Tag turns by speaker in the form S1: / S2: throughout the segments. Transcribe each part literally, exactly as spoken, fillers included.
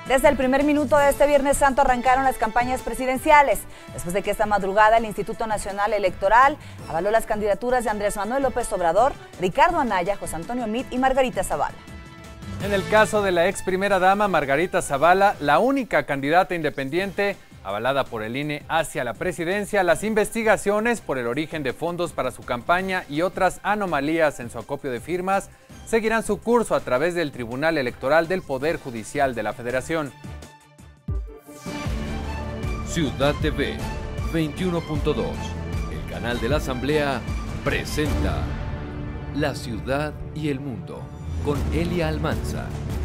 S1: Desde el primer minuto de este Viernes Santo arrancaron las campañas presidenciales, después de que esta madrugada el Instituto Nacional Electoral avaló las candidaturas de Andrés Manuel López Obrador, Ricardo Anaya, José Antonio Meade y Margarita Zavala.
S2: En el caso de la ex primera dama Margarita Zavala, la única candidata independiente avalada por el I N E hacia la presidencia, las investigaciones por el origen de fondos para su campaña y otras anomalías en su acopio de firmas seguirán su curso a través del Tribunal Electoral del Poder Judicial de la Federación.
S3: Ciudad T V veintiuno punto dos, el canal de la Asamblea, presenta La Ciudad y el Mundo con Elia Almanza.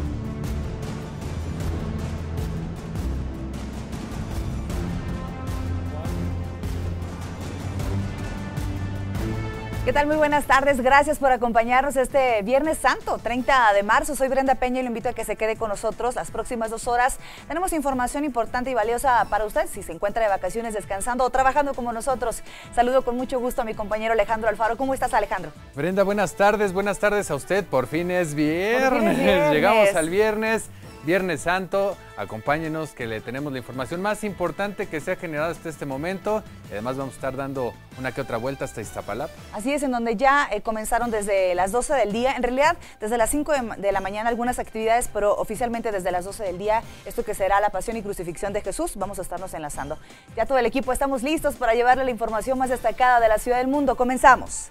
S1: ¿Qué tal? Muy buenas tardes, gracias por acompañarnos este Viernes Santo, treinta de marzo. Soy Brenda Peña y lo invito a que se quede con nosotros las próximas dos horas. Tenemos información importante y valiosa para usted si se encuentra de vacaciones, descansando o trabajando como nosotros. Saludo con mucho gusto a mi compañero Alejandro Alfaro. ¿Cómo estás, Alejandro?
S2: Brenda, buenas tardes, buenas tardes a usted. Por fin es viernes,
S1: Por fin es viernes.
S2: Llegamos al viernes. Viernes Santo, acompáñenos que le tenemos la información más importante que se ha generado hasta este momento y además vamos a estar dando una que otra vuelta hasta Iztapalapa.
S1: Así es, en donde ya eh, comenzaron desde las doce del día, en realidad desde las cinco de, de la mañana algunas actividades, pero oficialmente desde las doce del día, esto que será la Pasión y Crucifixión de Jesús, vamos a estarnos enlazando. Ya todo el equipo estamos listos para llevarle la información más destacada de la ciudad del mundo. Comenzamos.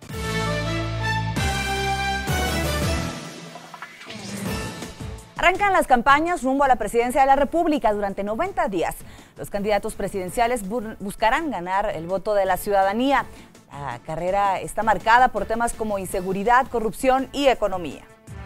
S1: Arrancan las campañas rumbo a la presidencia de la República durante noventa días. Los candidatos presidenciales buscarán ganar el voto de la ciudadanía. La carrera está marcada por temas como inseguridad, corrupción y economía.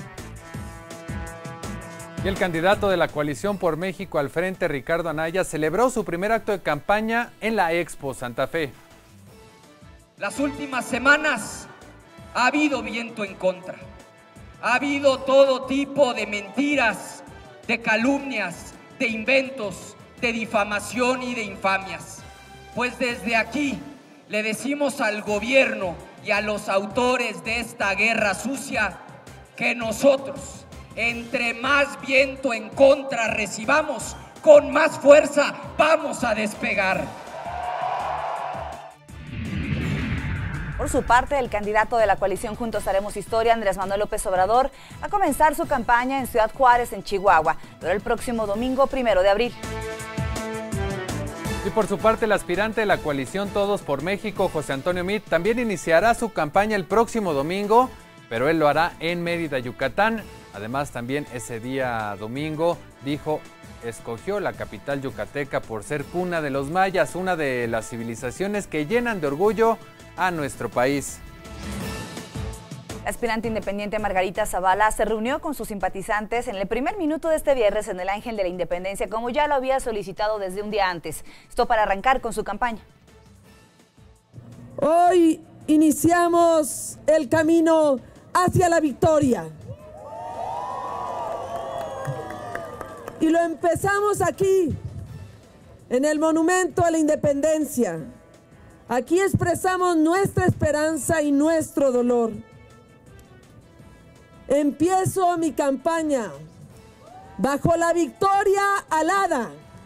S2: Y el candidato de la Coalición por México al Frente, Ricardo Anaya, celebró su primer acto de campaña en la Expo Santa Fe.
S4: Las últimas semanas ha habido viento en contra. Ha habido todo tipo de mentiras, de calumnias, de inventos, de difamación y de infamias. Pues desde aquí le decimos al gobierno y a los autores de esta guerra sucia que nosotros, entre más viento en contra recibamos, con más fuerza vamos a despegar.
S1: Por su parte, el candidato de la coalición Juntos Haremos Historia, Andrés Manuel López Obrador, va a comenzar su campaña en Ciudad Juárez, en Chihuahua, pero el próximo domingo, primero de abril.
S2: Y por su parte, el aspirante de la coalición Todos por México, José Antonio Meade, también iniciará su campaña el próximo domingo, pero él lo hará en Mérida, Yucatán. Además, también ese día domingo, dijo, escogió la capital yucateca por ser cuna de los mayas, una de las civilizaciones que llenan de orgullo a nuestro país.
S1: La aspirante independiente Margarita Zavala se reunió con sus simpatizantes en el primer minuto de este viernes en el Ángel de la Independencia, como ya lo había solicitado desde un día antes. Esto para arrancar con su campaña.
S5: Hoy iniciamos el camino hacia la victoria. Y lo empezamos aquí, en el Monumento a la Independencia. Aquí expresamos nuestra esperanza y nuestro dolor. Empiezo mi campaña bajo la victoria alada.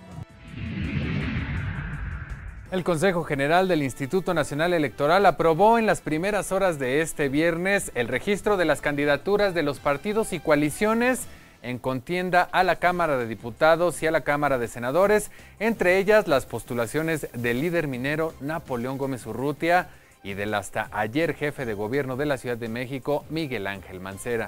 S2: El Consejo General del Instituto Nacional Electoral aprobó en las primeras horas de este viernes el registro de las candidaturas de los partidos y coaliciones en contienda a la Cámara de Diputados y a la Cámara de Senadores, entre ellas las postulaciones del líder minero Napoleón Gómez Urrutia y del hasta ayer jefe de gobierno de la Ciudad de México, Miguel Ángel Mancera.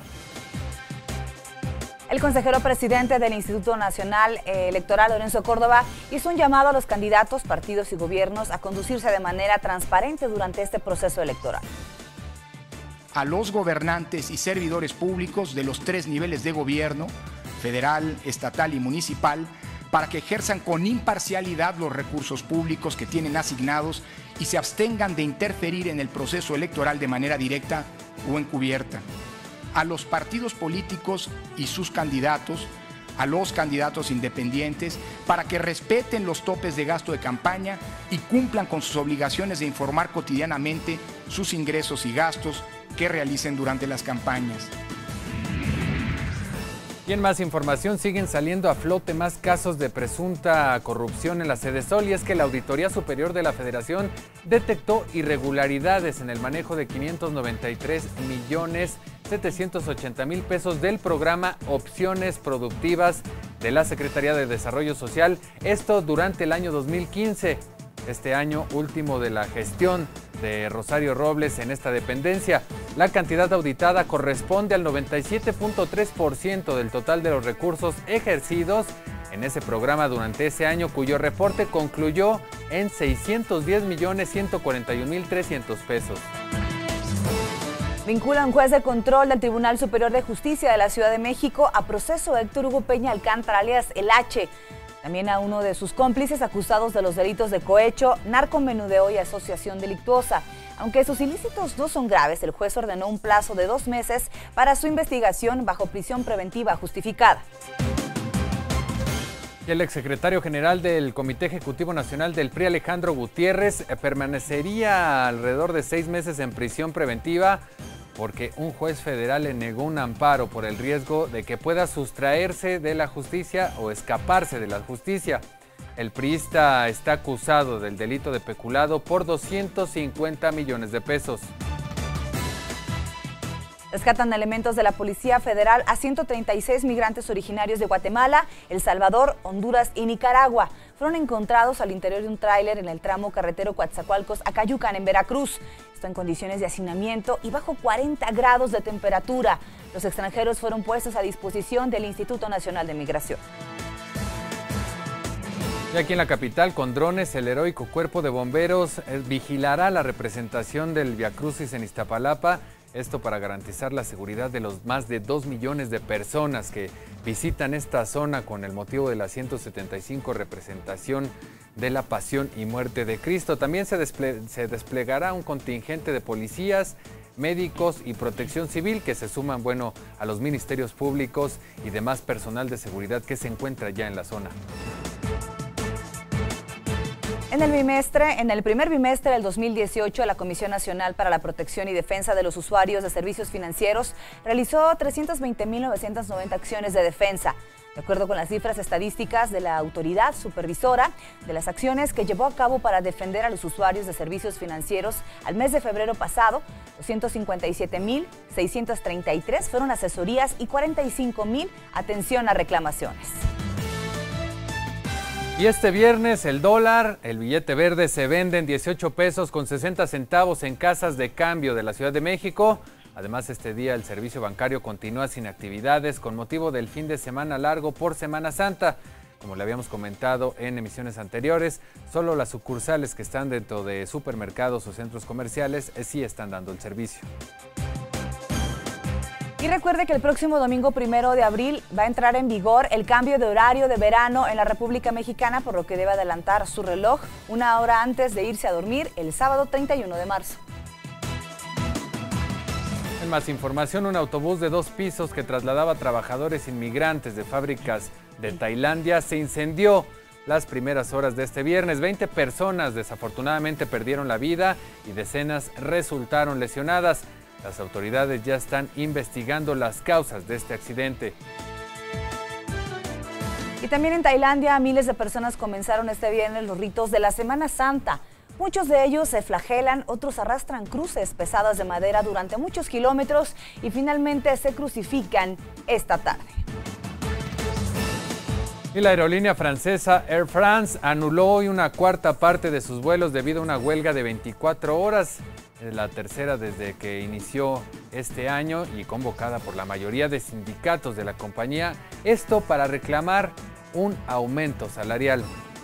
S1: El consejero presidente del Instituto Nacional Electoral, Lorenzo Córdoba, hizo un llamado a los candidatos, partidos y gobiernos a conducirse de manera transparente durante este proceso electoral.
S6: A los gobernantes y servidores públicos de los tres niveles de gobierno, federal, estatal y municipal, para que ejerzan con imparcialidad los recursos públicos que tienen asignados y se abstengan de interferir en el proceso electoral de manera directa o encubierta. A los partidos políticos y sus candidatos, a los candidatos independientes, para que respeten los topes de gasto de campaña y cumplan con sus obligaciones de informar cotidianamente sus ingresos y gastos que realicen durante las campañas.
S2: Y en más información, siguen saliendo a flote más casos de presunta corrupción en la Sedesol, y es que la Auditoría Superior de la Federación detectó irregularidades en el manejo de quinientos noventa y tres millones setecientos ochenta mil pesos del programa Opciones Productivas de la Secretaría de Desarrollo Social, esto durante el año dos mil quince, este año último de la gestión de Rosario Robles en esta dependencia. La cantidad auditada corresponde al noventa y siete punto tres por ciento del total de los recursos ejercidos en ese programa durante ese año, cuyo reporte concluyó en seiscientos diez millones ciento cuarenta y un mil trescientos pesos.
S1: Vincula a un juez de control del Tribunal Superior de Justicia de la Ciudad de México a proceso Héctor Hugo Peña Alcántara, alias El H. También a uno de sus cómplices acusados de los delitos de cohecho, narcomenudeo y asociación delictuosa. Aunque sus ilícitos no son graves, el juez ordenó un plazo de dos meses para su investigación bajo prisión preventiva justificada.
S2: Y el exsecretario general del Comité Ejecutivo Nacional del P R I, Alejandro Gutiérrez, permanecería alrededor de seis meses en prisión preventiva porque un juez federal le negó un amparo por el riesgo de que pueda sustraerse de la justicia o escaparse de la justicia. El priista está acusado del delito de peculado por doscientos cincuenta millones de pesos.
S1: Rescatan elementos de la Policía Federal a ciento treinta y seis migrantes originarios de Guatemala, El Salvador, Honduras y Nicaragua. Fueron encontrados al interior de un tráiler en el tramo carretero Coatzacoalcos a Cayucan, en Veracruz. Esto en condiciones de hacinamiento y bajo cuarenta grados de temperatura. Los extranjeros fueron puestos a disposición del Instituto Nacional de Migración.
S2: Y aquí en la capital, con drones, el heroico Cuerpo de Bomberos vigilará la representación del Via Crucis en Iztapalapa. Esto para garantizar la seguridad de los más de dos millones de personas que visitan esta zona con el motivo de la ciento setenta y cinco representación de la Pasión y Muerte de Cristo. También se, desple- se desplegará un contingente de policías, médicos y protección civil que se suman, bueno, a los ministerios públicos y demás personal de seguridad que se encuentra ya en la zona.
S1: En el bimestre, en el primer bimestre del dos mil dieciocho, la Comisión Nacional para la Protección y Defensa de los Usuarios de Servicios Financieros realizó trescientas veinte mil novecientas noventa acciones de defensa. De acuerdo con las cifras estadísticas de la autoridad supervisora, de las acciones que llevó a cabo para defender a los usuarios de servicios financieros al mes de febrero pasado, doscientas cincuenta y siete mil seiscientas treinta y tres fueron asesorías y cuarenta y cinco mil atención a reclamaciones.
S2: Y este viernes el dólar, el billete verde, se vende en dieciocho pesos con sesenta centavos en casas de cambio de la Ciudad de México. Además, este día el servicio bancario continúa sin actividades con motivo del fin de semana largo por Semana Santa. Como le habíamos comentado en emisiones anteriores, solo las sucursales que están dentro de supermercados o centros comerciales sí están dando el servicio.
S1: Y recuerde que el próximo domingo primero de abril va a entrar en vigor el cambio de horario de verano en la República Mexicana, por lo que debe adelantar su reloj una hora antes de irse a dormir el sábado treinta y uno de marzo.
S2: En más información, un autobús de dos pisos que trasladaba trabajadores inmigrantes de fábricas de Tailandia se incendió las primeras horas de este viernes. veinte personas desafortunadamente perdieron la vida y decenas resultaron lesionadas. Las autoridades ya están investigando las causas de este accidente.
S1: Y también en Tailandia, miles de personas comenzaron este viernes los ritos de la Semana Santa. Muchos de ellos se flagelan, otros arrastran cruces pesadas de madera durante muchos kilómetros y finalmente se crucifican esta tarde.
S2: Y la aerolínea francesa Air France anuló hoy una cuarta parte de sus vuelos debido a una huelga de veinticuatro horas. Es la tercera desde que inició este año y convocada por la mayoría de sindicatos de la compañía, esto para reclamar un aumento salarial.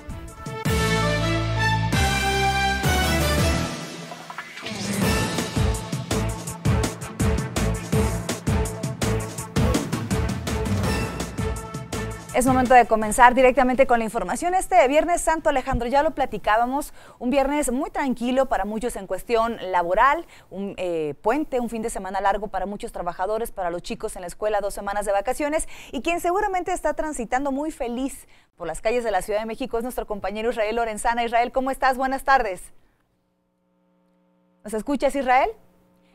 S1: Es momento de comenzar directamente con la información. Este Viernes Santo, Alejandro, ya lo platicábamos, un viernes muy tranquilo para muchos en cuestión laboral, un eh, puente, un fin de semana largo para muchos trabajadores, para los chicos en la escuela, dos semanas de vacaciones, y quien seguramente está transitando muy feliz por las calles de la Ciudad de México es nuestro compañero Israel Lorenzana. Israel, ¿cómo estás? Buenas tardes. ¿Nos escuchas, Israel?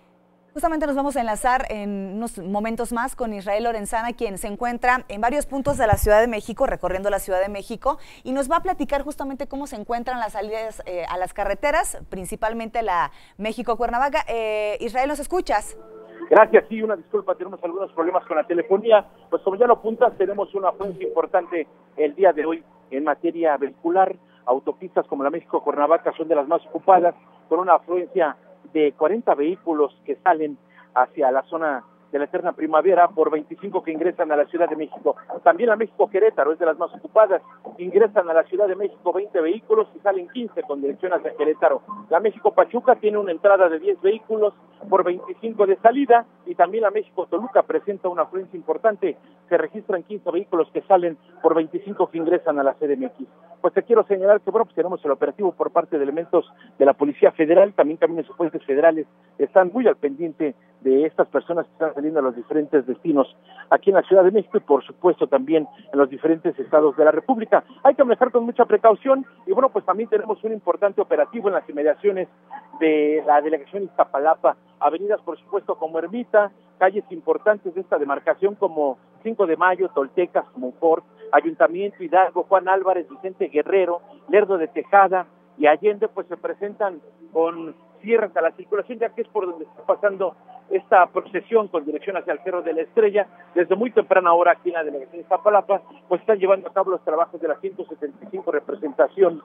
S1: Justamente nos vamos a enlazar en unos momentos más con Israel Lorenzana, quien se encuentra en varios puntos de la Ciudad de México, recorriendo la Ciudad de México, y nos va a platicar justamente cómo se encuentran las salidas eh, a las carreteras, principalmente la México-Cuernavaca. Eh, Israel, ¿nos escuchas?
S7: Gracias, sí, una disculpa, tenemos algunos problemas con la telefonía. Pues como ya lo apuntas, tenemos una afluencia importante el día de hoy en materia vehicular. Autopistas como la México-Cuernavaca son de las más ocupadas, con una afluencia de cuarenta vehículos que salen hacia la zona de la eterna primavera por veinticinco que ingresan a la Ciudad de México. También la México-Querétaro es de las más ocupadas, ingresan a la Ciudad de México veinte vehículos y salen quince con dirección hacia Querétaro. La México-Pachuca tiene una entrada de diez vehículos por veinticinco de salida, y también la México-Toluca presenta una afluencia importante, se registran quince vehículos que salen por veinticinco que ingresan a la C D M X. Pues te quiero señalar que bueno, pues tenemos el operativo por parte de elementos de la Policía Federal, también Caminos y Puentes Federales están muy al pendiente de estas personas que están saliendo a los diferentes destinos aquí en la Ciudad de México y por supuesto también en los diferentes estados de la República. Hay que manejar con mucha precaución y bueno, pues también tenemos un importante operativo en las inmediaciones de la delegación Iztapalapa, avenidas por supuesto como Ermita, calles importantes de esta demarcación como cinco de mayo, Toltecas, Monfort, Ayuntamiento, Hidalgo, Juan Álvarez, Vicente Guerrero, Lerdo de Tejada y Allende, pues se presentan con cierres a la circulación, ya que es por donde está pasando esta procesión con dirección hacia el Cerro de la Estrella. Desde muy temprana hora aquí en la delegación de Iztapalapa, pues están llevando a cabo los trabajos de la ciento setenta y cinco representación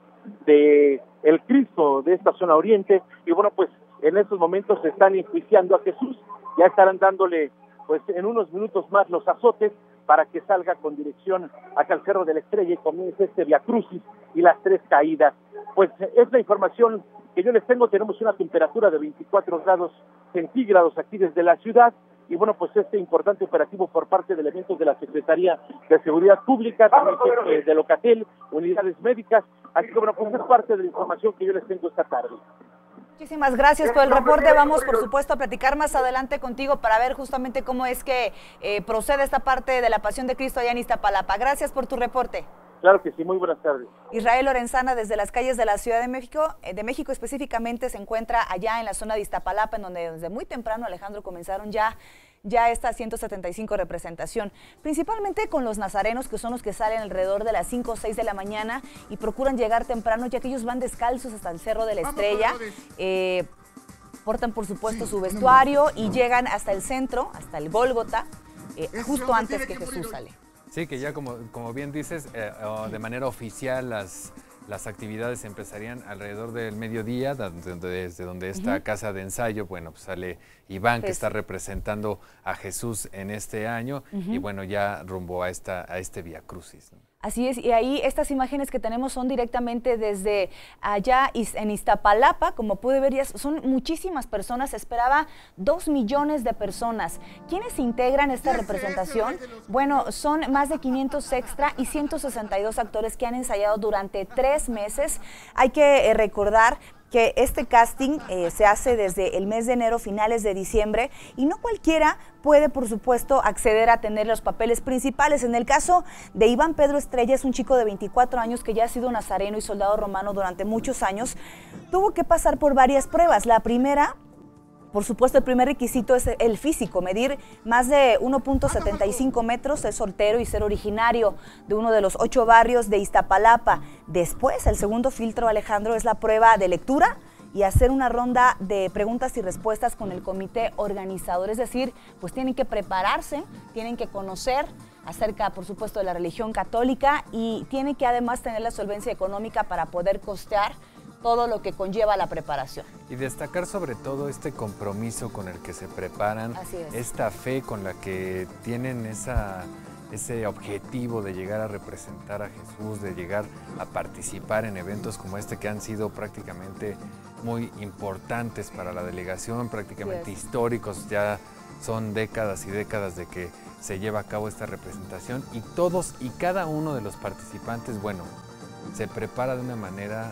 S7: de el Cristo de esta zona oriente, y bueno, pues en estos momentos se están enjuiciando a Jesús, ya estarán dándole pues en unos minutos más los azotes para que salga con dirección hacia el Cerro de la Estrella y comience este Via Crucis y las tres caídas. Pues es la información que yo les tengo. Tenemos una temperatura de veinticuatro grados centígrados aquí desde la ciudad, y bueno, pues este importante operativo por parte de elementos de la Secretaría de Seguridad Pública, también eh, de Locatel, unidades médicas, así que bueno, pues es parte de la información que yo les tengo esta tarde.
S1: Muchísimas gracias por el reporte. Vamos, por supuesto, a platicar más adelante contigo para ver justamente cómo es que eh, procede esta parte de la Pasión de Cristo allá en Iztapalapa. Gracias por tu reporte.
S7: Claro que sí, muy buenas tardes.
S1: Israel Lorenzana, desde las calles de la Ciudad de México, de México específicamente, se encuentra allá en la zona de Iztapalapa, en donde desde muy temprano, Alejandro, comenzaron ya, ya esta ciento setenta y cinco representación, principalmente con los nazarenos, que son los que salen alrededor de las cinco o seis de la mañana y procuran llegar temprano, ya que ellos van descalzos hasta el Cerro de la Estrella, eh, portan por supuesto su vestuario y llegan hasta el centro, hasta el Gólgota, eh, justo antes que Jesús sale.
S2: Sí, que ya como, como bien dices, eh, oh, de manera oficial las, las actividades empezarían alrededor del mediodía, desde, desde donde esta uh-huh. casa de ensayo, bueno, pues sale Iván, que está representando a Jesús en este año, uh-huh. y bueno, ya rumbo a, esta, a este Via Crucis, ¿no?
S1: Así es, y ahí estas imágenes que tenemos son directamente desde allá en Iztapalapa, como pude ver, ya son muchísimas personas, se esperaba dos millones de personas. ¿Quiénes integran esta representación? Bueno, son más de quinientos extra y ciento sesenta y dos actores que han ensayado durante tres meses. Hay que eh, recordar que este casting eh, se hace desde el mes de enero, finales de diciembre, y no cualquiera puede, por supuesto, acceder a tener los papeles principales. En el caso de Iván Pedro Estrella, es un chico de veinticuatro años que ya ha sido nazareno y soldado romano durante muchos años. Tuvo que pasar por varias pruebas. La primera, por supuesto, el primer requisito es el físico, medir más de uno punto setenta y cinco metros, ser soltero y ser originario de uno de los ocho barrios de Iztapalapa. Después, el segundo filtro, Alejandro, es la prueba de lectura y hacer una ronda de preguntas y respuestas con el comité organizador. Es decir, pues tienen que prepararse, tienen que conocer acerca, por supuesto, de la religión católica y tienen que además tener la solvencia económica para poder costear todo lo que conlleva la preparación.
S2: Y destacar sobre todo este compromiso con el que se preparan, esta fe con la que tienen esa, ese objetivo de llegar a representar a Jesús, de llegar a participar en eventos como este que han sido prácticamente muy importantes para la delegación, prácticamente históricos, ya son décadas y décadas de que se lleva a cabo esta representación y todos y cada uno de los participantes, bueno, se prepara de una manera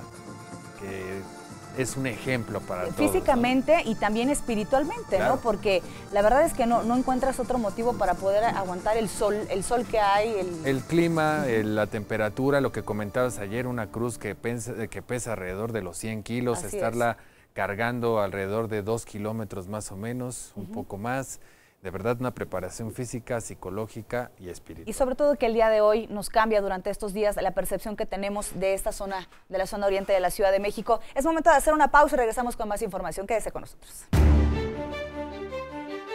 S2: que es un ejemplo para todos.
S1: Físicamente, ¿no? Y también espiritualmente, claro, ¿no? Porque la verdad es que no, no encuentras otro motivo para poder aguantar el sol, el sol que hay. El,
S2: el clima, el, la temperatura, lo que comentabas ayer, una cruz que pesa, que pesa alrededor de los cien kilos, Así estarla cargando alrededor de dos kilómetros más o menos, un uh-huh. poco más. De verdad, una preparación física, psicológica y espiritual.
S1: Y sobre todo que el día de hoy nos cambia durante estos días la percepción que tenemos de esta zona, de la zona oriente de la Ciudad de México. Es momento de hacer una pausa y regresamos con más información. Quédese con nosotros.